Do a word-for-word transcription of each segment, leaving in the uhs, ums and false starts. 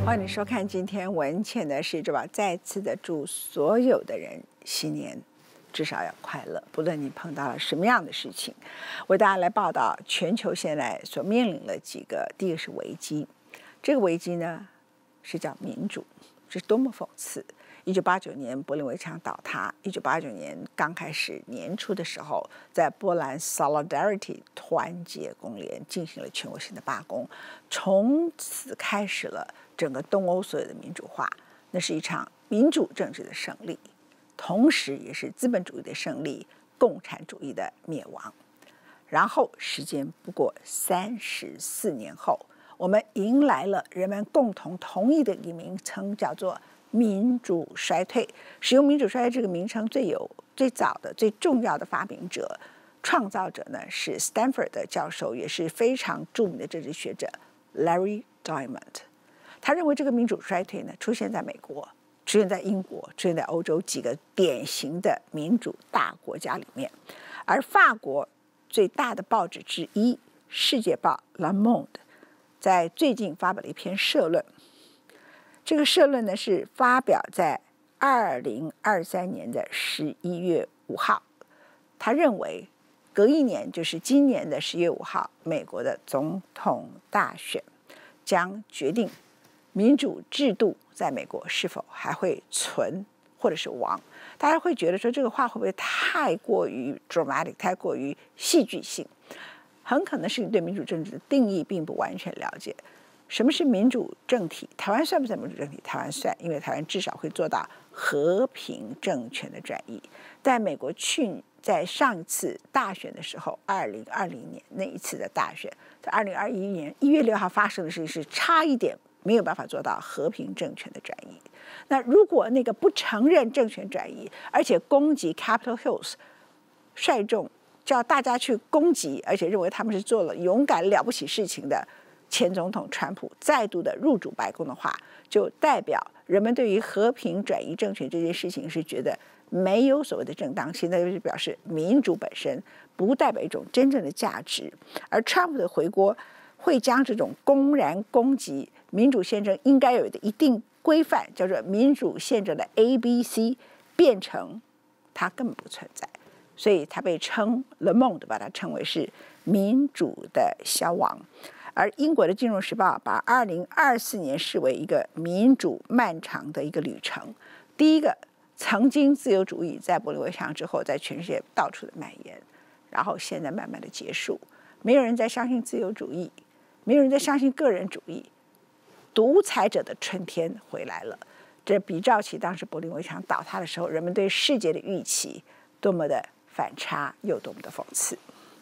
欢迎收看今天文茜的时报，再次的祝所有的人新年至少要快乐，不论你碰到了什么样的事情。为大家来报道全球现在所面临的几个，第一个是危机，这个危机呢是叫民主，这是多么讽刺！一九八九年柏林围墙倒塌，一九八九年刚开始年初的时候，在波兰 Solidarity 团结工联进行了全国性的罢工，从此开始了整个东欧所有的民主化。那是一场民主政治的胜利，同时也是资本主义的胜利，共产主义的灭亡。然后时间不过三十四年后，我们迎来了人们共同同意的一个名称，叫做民主衰退。使用民主衰退这个名称最有最早的最重要的发明者创造者呢是 Stanford 的教授，也是非常著名的政治学者 Larry Diamond。 他认为这个民主衰退呢出现在美国，出现在英国，出现在欧洲几个典型的民主大国家里面。而法国最大的报纸之一《世界报》Le Monde 在最近发表了一篇社论，这个社论呢是发表在二零二三年的十一月五号。他认为隔一年，就是今年的十月五号，美国的总统大选将决定民主制度在美国是否还会存或者是亡。大家会觉得说这个话会不会太过于 dramatic， 太过于戏剧性？很可能是你对民主政治的定义并不完全了解。什么是民主政体？台湾算不算民主政体？台湾算，因为台湾至少会做到和平政权的转移。在美国去在上一次大选的时候，二零二零年那一次的大选，在二零二一年一月六号发生的事情是差一点没有办法做到和平政权的转移。那如果那个不承认政权转移，而且攻击 Capitol Hills， 率众叫大家去攻击，而且认为他们是做了勇敢了不起事情的前总统川普再度的入主白宫的话，就代表人们对于和平转移政权这件事情是觉得没有所谓的正当性，那就是表示民主本身不代表一种真正的价值。而川普的回国会将这种公然攻击民主宪政应该有的一定规范，叫做民主宪政的 A B C， 变成它根本不存在，所以它被称 Le Monde 把它称为是民主的消亡。而英国的《金融时报》把二零二四年视为一个民主漫长的一个旅程。第一个，曾经自由主义在柏林围墙之后，在全世界到处的蔓延，然后现在慢慢的结束，没有人再相信自由主义，没有人再相信个人主义，独裁者的春天回来了。这比照起当时柏林围墙倒塌的时候，人们对世界的预期多么的反差，又多么的讽刺。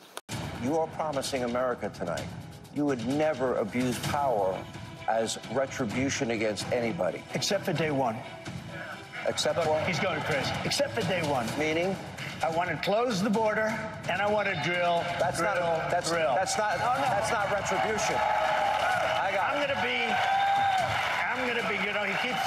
You are promising America tonight you would never abuse power as retribution against anybody. Except for day one. Except Look, for? he's going crazy. Except for day one. Meaning? I want to close the border, and I want to drill, That's drill, not, that's, drill. That's not, no, no. that's not retribution. I got I'm going to be, I'm going to be, you know, he keeps,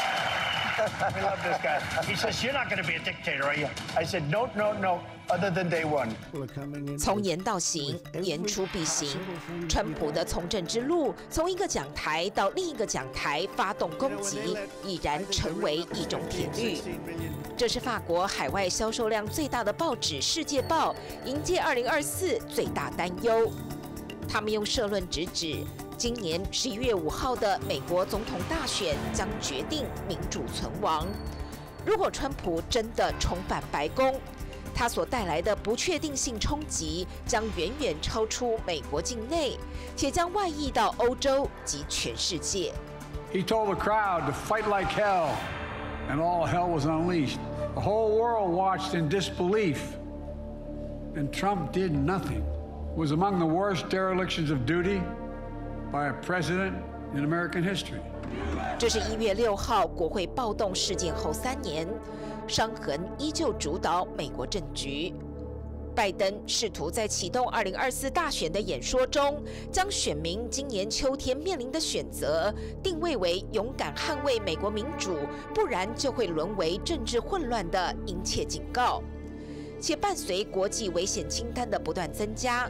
we love this guy. He says, you're not going to be a dictator, are you? I said, no, no, no, other than day one. 从言到行，言出必行。川普的从政之路，从一个讲台到另一个讲台发动攻击，已然成为一种铁律。这是法国海外销售量最大的报纸《世界报》迎接二零二四最大担忧。他们用社论直指，今年十一月五号的美国总统大选将决定民主存亡。如果川普真的重返白宫，它所带来的不确定性冲击将远远超出美国境内，且将外溢到欧洲及全世界。 He told the crowd to fight like hell, and all hell was unleashed. The whole world watched in disbelief, and Trump did nothing. It was among the worst derelictions of duty by a president in American history. 这是一月六号国会暴动事件后三年，伤痕依旧主导美国政局。拜登试图在启动二零二四大选的演说中，将选民今年秋天面临的选择定位为勇敢捍卫美国民主，不然就会沦为政治混乱的殷切警告。且伴随国际危险清单的不断增加，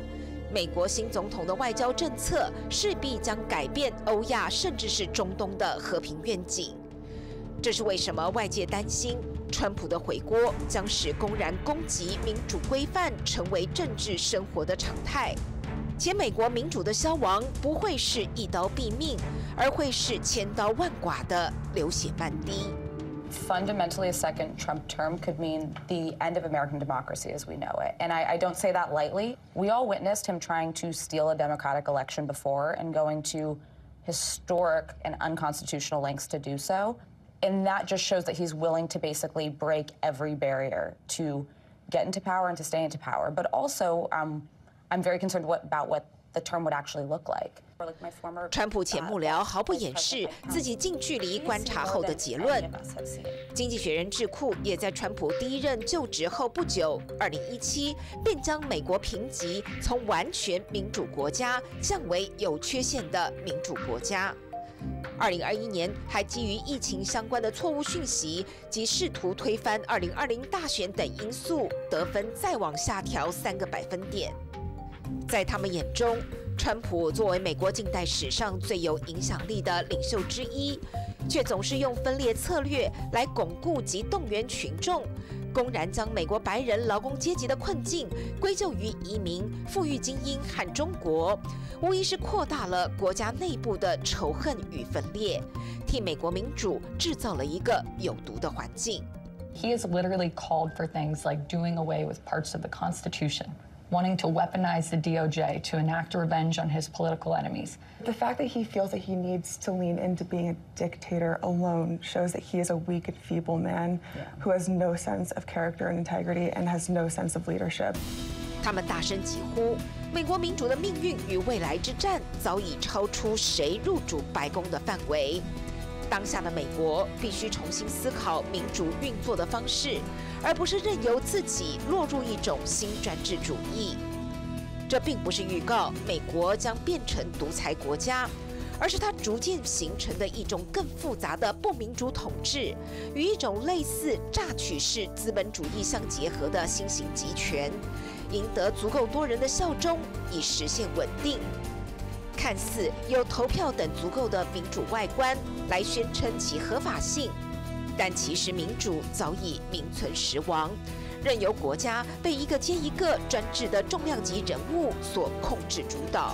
美国新总统的外交政策势必将改变欧亚甚至是中东的和平愿景。这是为什么外界担心川普的回锅将使公然攻击民主规范成为政治生活的常态，且美国民主的消亡不会是一刀毙命，而会是千刀万剐的流血漫滴。 Fundamentally, a second Trump term could mean the end of American democracy as we know it. And I, I don't say that lightly. We all witnessed him trying to steal a democratic election before and going to historic and unconstitutional lengths to do so. And that just shows that he's willing to basically break every barrier to get into power and to stay into power. But also, um, I'm very concerned what, about what the term would actually look like. 川普前幕僚毫不掩饰自己近距离观察后的结论。经济学人智库也在川普第一任就职后不久，二零一七便将美国评级从完全民主国家降为有缺陷的民主国家。二零二一年还基于疫情相关的错误讯息及试图推翻二零二零大选等因素，得分再往下调三个百分点。在他们眼中，川普作为美国近代史上最有影响力的领袖之一，却总是用分裂策略来巩固及动员群众，公然将美国白人劳工阶级的困境归咎于移民、富裕精英和中国，无疑是扩大了国家内部的仇恨与分裂，替美国民主制造了一个有毒的环境。 He has literally called for things like doing away with parts of the Constitution, wanting to weaponize the D O J to enact revenge on his political enemies. The fact that he feels that he needs to lean into being a dictator alone shows that he is a weak and feeble man yeah. who has no sense of character and integrity and has no sense of leadership. 他们大声疾呼，美国民主的命运与未来之战早已超出谁入主白宫的范围。当下的美国必须重新思考民主运作的方式，而不是任由自己落入一种新专制主义。这并不是预告美国将变成独裁国家，而是它逐渐形成的一种更复杂的不民主统治，与一种类似榨取式资本主义相结合的新型集权，赢得足够多人的效忠，以实现稳定。看似有投票等足够的民主外观来宣称其合法性，但其实民主早已名存实亡，任由国家被一个接一个专制的重量级人物所控制主导。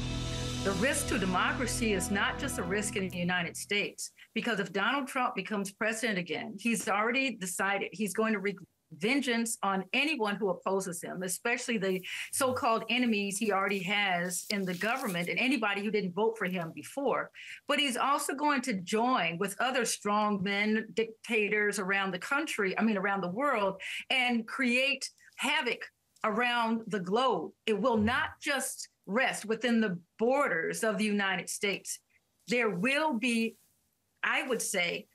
The risk to democracy is not just a risk in the United States, because if Donald Trump becomes president again, he's already decided he's going to wreak vengeance on anyone who opposes him, especially the so-called enemies he already has in the government and anybody who didn't vote for him before. But he's also going to join with other strongmen, dictators around the country, I mean, around the world, and create havoc around the globe. It will not just rest within the borders of the United States. There will be, I would say,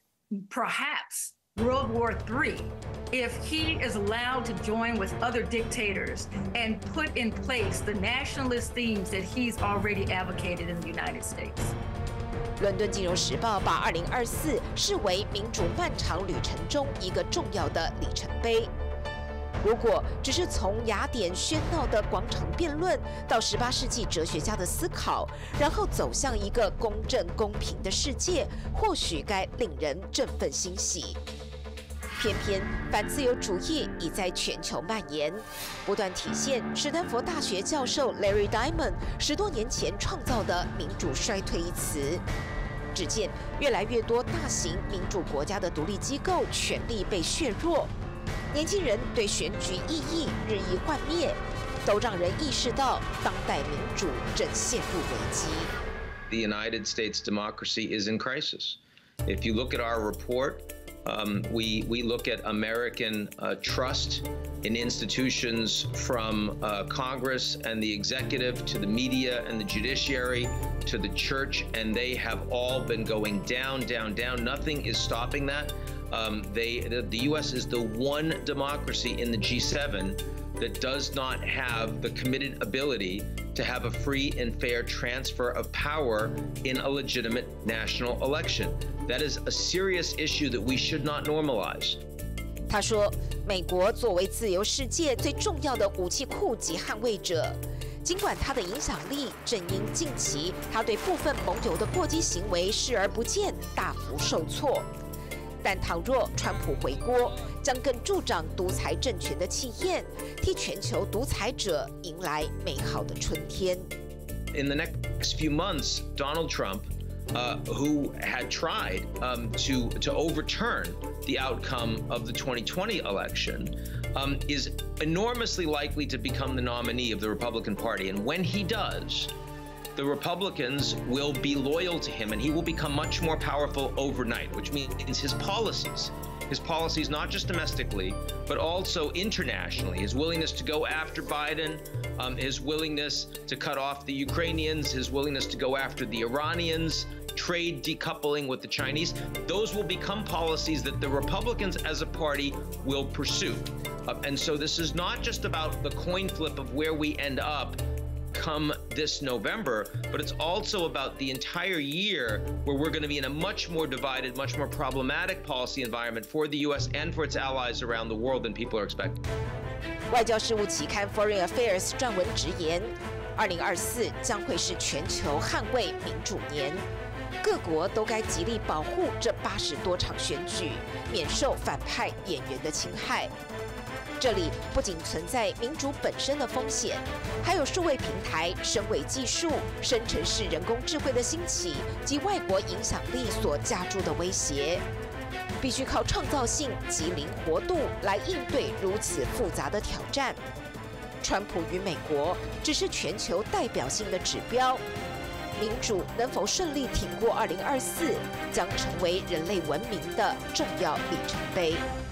perhaps World War Three if he is allowed to join with other dictators and put in place the nationalist themes that he's already advocated in the United States. 伦敦金融时报把二零二四视为民主漫长旅程中一个重要的里程碑。如果只是从雅典喧闹的广场辩论到十八世纪哲学家的思考，然后走向一个公正公平的世界，或许该令人振奋欣喜。偏偏反自由主义已在全球蔓延，不断体现史丹佛大学教授 Larry Diamond 十多年前创造的“民主衰退”一词。只见越来越多大型民主国家的独立机构权力被削弱，年轻人对选举意义日益幻灭，都让人意识到当代民主正陷入危机。 The United States democracy is in crisis. If you look at our report, Um, we, we look at American uh, trust in institutions from uh, Congress and the executive to the media and the judiciary to the church, and they have all been going down, down, down. Nothing is stopping that. Um, they, the, the U S is the one democracy in the G seven that does not have the committed ability to have a free and fair transfer of power in a legitimate national election. That is a serious issue that we should not normalize. 他说，美国作为自由世界最重要的武器库及捍卫者， 尽管他的影响力正因近期他对部分盟友的过激行为视而不见，大幅受挫。但倘若川普回锅，将更助长独裁政权的气焰，替全球独裁者迎来美好的春天。 In the next few months, Donald Trump, uh, who had tried um, to to overturn the outcome of the twenty twenty election, um, is enormously likely to become the nominee of the Republican Party. And when he does, the Republicans will be loyal to him, and he will become much more powerful overnight, which means his policies, his policies not just domestically, but also internationally, his willingness to go after Biden, um, his willingness to cut off the Ukrainians, his willingness to go after the Iranians, trade decoupling with the Chinese, those will become policies that the Republicans as a party will pursue. Uh, and so this is not just about the coin flip of where we end up come this November, but it's also about the entire year where we're going to be in a much more divided, much more problematic policy environment for the U S and for its allies around the world than people are expecting. 外交事务期刊 Foreign Affairs 撰文直言，二零二四将会是全球捍卫民主年，各国都该极力保护这八十多场选举，免受反派演员的侵害。这里不仅存在民主本身的风险，还有数位平台、深伪技术、生成式人工智慧的兴起及外国影响力所加诸的威胁。必须靠创造性及灵活度来应对如此复杂的挑战。川普与美国只是全球代表性的指标，民主能否顺利挺过二零二四，将成为人类文明的重要里程碑。